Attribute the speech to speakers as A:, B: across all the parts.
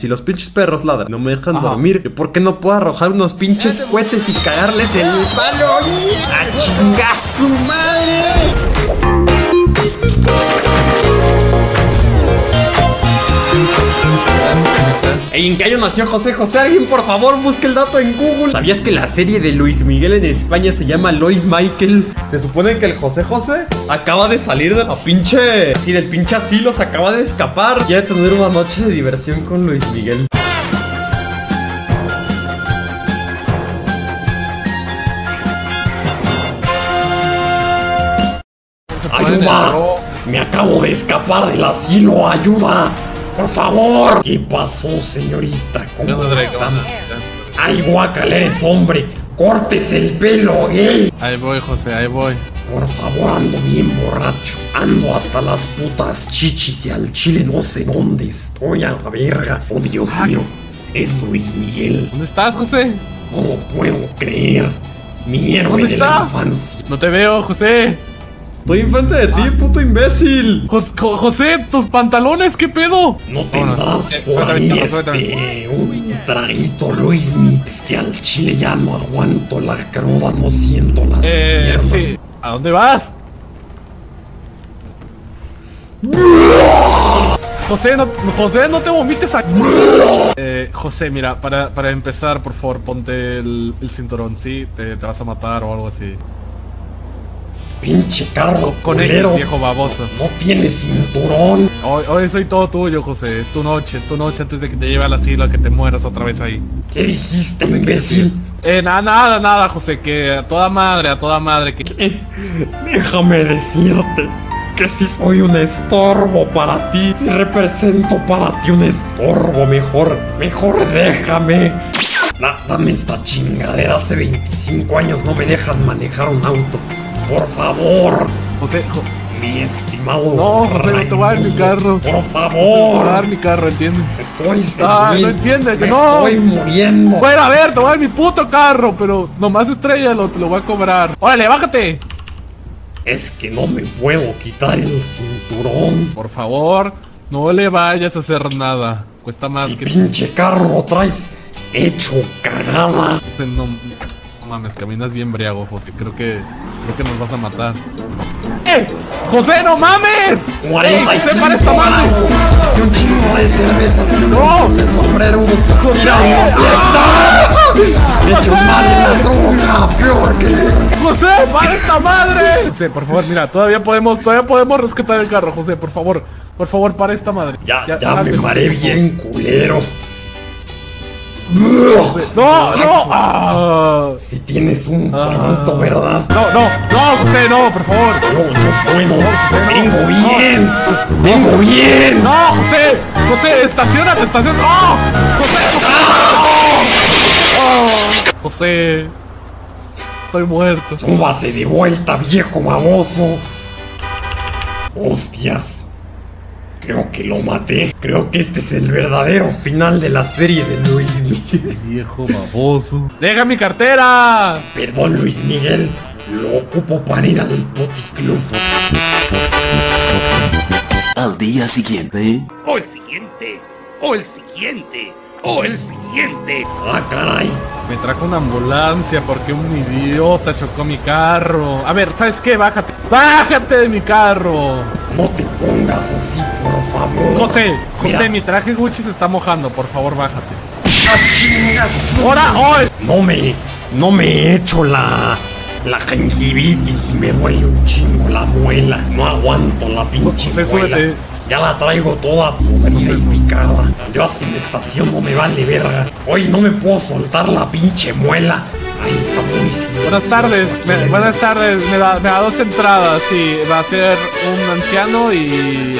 A: si los pinches perros ladran, no me dejan dormir, ¿por qué no puedo arrojar unos pinches cohetes y cagarles el palo? ¡A chingar su madre! ¿En qué año nació José José? Alguien por favor busque el dato en Google. ¿Sabías que la serie de Luis Miguel en España se llama Lois Michael? Se supone que el José José acaba de salir de la pinche... Sí, del pinche asilo, se acaba de escapar. Quiere tener una noche de diversión con Luis Miguel. ¡Ayuda! Me acabo de escapar del asilo, ayuda. Por favor. ¿Qué pasó, señorita? ¿Cómo están? Ay, guacal, eres hombre. Córtese el pelo, gay.
B: Ahí voy, José, ahí voy.
A: Por favor, ando bien borracho. Ando hasta las putas chichis y al chile no sé dónde estoy, a la verga. Oh, Dios mío. Es Luis Miguel.
B: ¿Dónde estás, José?
A: No puedo creer. Mi héroe de la infancia.
B: No te veo, José.
A: Estoy enfrente de ti, puto imbécil.
B: José, tus pantalones, ¿qué pedo?
A: No tendrás por ahí un traguito, Luismi. Es que al chile ya no aguanto la cruda, no siento las piernas.
B: Sí. ¿A dónde vas? José, no te vomites aquí. José, mira, para empezar, por favor, ponte el cinturón, ¿sí? Te vas a matar o algo así.
A: Pinche carro
B: con
A: culero,
B: viejo baboso.
A: No tienes cinturón.
B: Hoy soy todo tuyo, José. Es tu noche antes de que te lleve al asilo, a que te mueras otra vez ahí.
A: ¿Qué dijiste, imbécil?
B: Nada, José, que a toda madre que...
A: Déjame decirte que si soy un estorbo para ti, si represento para ti un estorbo, mejor déjame. Dame esta chingadera, hace 25 años no me dejan manejar un auto. Por favor,
B: José,
A: mi estimado.
B: No, José, no te voy a dar mi carro.
A: Por favor.
B: No te voy a dar mi carro, ¿entiendes?
A: Estoy
B: no entiendes, que
A: no. Estoy muriendo.
B: Bueno, a ver, te voy a dar mi puto carro, pero nomás estrellalo, te lo voy a cobrar. Órale, bájate.
A: Es que no me puedo quitar el cinturón.
B: Por favor, no le vayas a hacer nada. Cuesta más
A: si
B: que...
A: pinche carro lo traes hecho cagada.
B: No mames, caminas bien briago, José. Creo que nos vas a matar. ¡José, no mames!
A: 45
B: para esta madre!
A: Un chingo de cervezas y
B: no
A: de sombreros. ¡Mira una fiesta! ¡Hecho mal en la droga! ¡Peor que...
B: ¡José, para esta madre! José, por favor, mira, todavía podemos rescatar el carro, José, por favor, para esta madre.
A: Ya me maré bien culero.
B: ¡No!
A: Si tienes un pañito, ¿verdad?
B: No, José, no, por favor.
A: No puedo. Vengo bien.
B: No, José, estacionate. ¡Oh! José, estoy muerto.
A: Súbase de vuelta, viejo baboso. Hostias. Creo que lo maté. Creo que este es el verdadero final de la serie de Luis Miguel.
B: Viejo baboso. ¡Deja mi cartera!
A: Perdón, Luis Miguel. Lo ocupo para ir al puticlub.
C: Al día siguiente.
D: O el siguiente.
A: ¡Ah, caray!
B: Me trajo una ambulancia porque un idiota chocó mi carro. A ver, ¿sabes qué? ¡Bájate de mi carro!
A: No te pongas así, por favor.
B: José, mi traje Gucci se está mojando. Por favor, bájate.
A: ¡Ah, chingas!
B: ¡Ahora! ¡Oh!
A: No me he hecho la gingivitis. Me duele un chingo la muela. No aguanto la pinche muela.
B: Súbete.
A: Ya la traigo toda podrida y picada. Yo así en la estación no me vale verga. Hoy no me puedo soltar la pinche muela. Ahí está muy
B: Buenas tardes. Me da 2 entradas. Sí, va a ser un anciano y...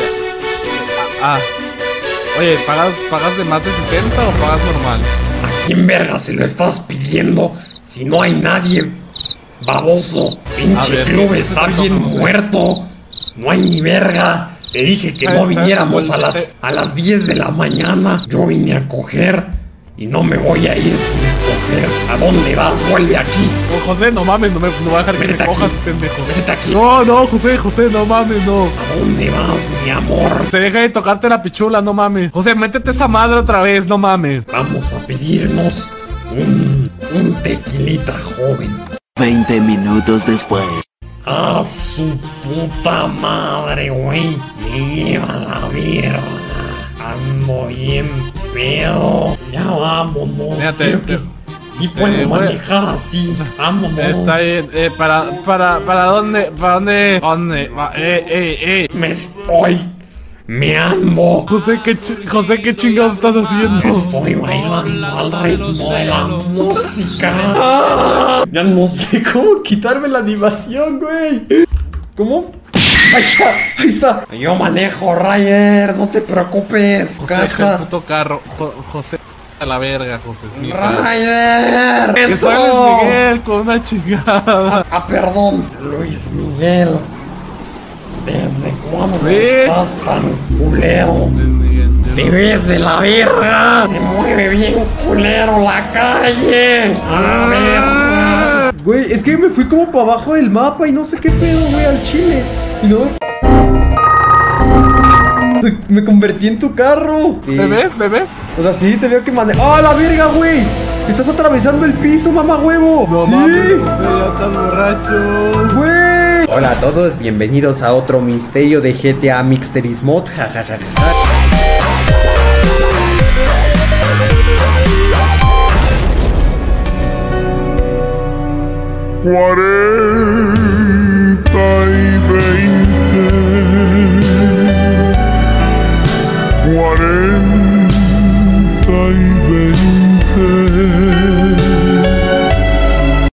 B: Oye, ¿pagas de más de 60 o pagas normal?
A: ¿A quién verga se lo estás pidiendo? Si no hay nadie, baboso. Pinche club está bien muerto. No hay ni verga. Te dije que no viniéramos a las 10 de la mañana. Yo vine a coger Y no me voy a ir sin coger. ¿A dónde vas? Vuelve aquí.
B: Oh, José, no mames, no voy a dejar que
A: Vete
B: te
A: aquí.
B: cojas, pendejo.
A: Vete aquí.
B: No, José, no mames, no.
A: ¿A dónde vas, mi amor?
B: Se deja de tocarte la pichula, no mames. José, métete esa madre otra vez, no mames.
A: Vamos a pedirnos un tequilita, joven.
C: 20 minutos después.
A: ¡A su puta madre, güey! ¡Me lleva la mierda! ¡Ando bien pedo! ¡Ya vámonos!
B: Fíjate,
A: Creo que sí puedo
B: voy a-
A: manejar así. ¡Vámonos!
B: Está bien, ¿para dónde? ¿Dónde?
A: ¡Me estoy meando!
B: José, ¿qué chingados estás haciendo?
A: Estoy bailando al ritmo de la música. ¡Ah! Ya no sé cómo quitarme la animación, güey. ¿Cómo? Ahí está, ahí está. Yo manejo, Ryder, no te preocupes.
B: José,
A: Casa.
B: el puto carro. José, a la verga, José.
A: Ryder.
B: Que soy Luis Miguel con una chingada.
A: Ah, perdón, Luis Miguel. ¿Desde cuándo
B: ¿Ves?
A: estás tan culero? Te ves de la verga. Se mueve bien culero la calle. A la verga.
E: Güey, es que me fui como para abajo del mapa y no sé qué pedo, güey, al chile. Y no me convertí en tu carro.
B: ¿Me ves?
E: O sea, sí, te veo que manejar. ¡Ah, la verga, güey! Estás atravesando el piso, mamá huevo.
B: No
E: sí,
B: mames, José, ya estás borracho.
E: güey. Hola a todos, bienvenidos a otro misterio de GTA Mysteries Mod. Jajajaja.
D: Cuarenta